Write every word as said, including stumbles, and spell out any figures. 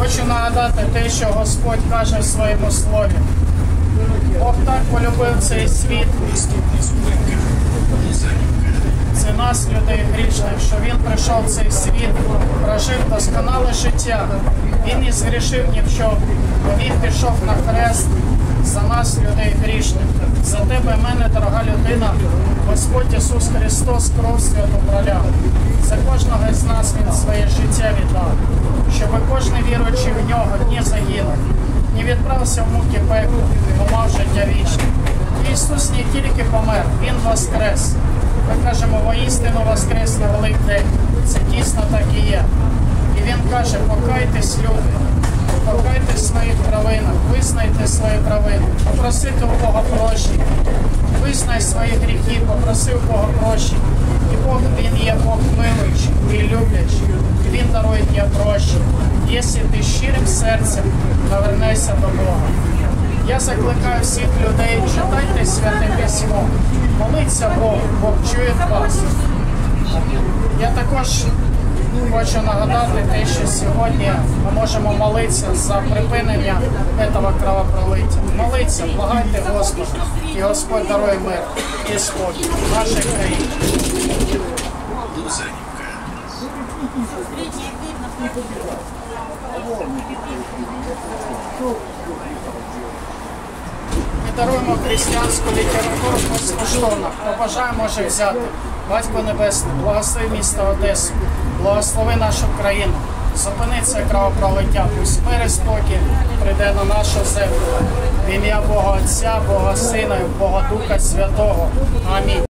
Хочу нагадати те, що Господь каже в своєму слові. Бог так полюбив цей світ, це нас, людей грішних, що Він прийшов в цей світ, прожив досконале життя. Він не згрішив ні в чому, бо Він пішов на хрест за нас, людей грішних. За тебе, мене, дорога людина, Господь Ісус Христос кров святу проляв. За кожного з нас Він своє життя віддав, щоб кожен віруючий в Нього не загинув, не відправився в муки пекла, бо мав життя вічне. Ісус не тільки помер, Він воскрес. Ми кажемо, воістину воскрес на Великдень. Це дійсно так і є. І Він каже, покайтесь, люди, покайтесь в своїх провинах, визнайте свої провини, попросити у Бога прощення, визнай свої гріхи, попроси у Бога прощення. І Бог, Він є Бог милуючий і люблячий, і Він дарує тебе прощення, якщо ти щирим серцем повернешся до Бога. Я закликаю всіх людей, читайте Святе Письмо, моліться Богу, Бог чує вас. Я також хочу нагадати те, що сьогодні ми можемо молитися за припинення цього кровопролиття. Моліться, благайте Господа, і Господь дарує мир і спокій в нашій країні. Ми даруємо християнську літературу безкоштовно. Хто бажає, може взяти. Батько Небесний, благослови місто Одесу, благослови нашу країну. Зупини це кровопролиття, пусть мир і спокій прийде на нашу землю. В ім'я Бога Отця, Бога Сина і Бога Духа Святого. Амінь.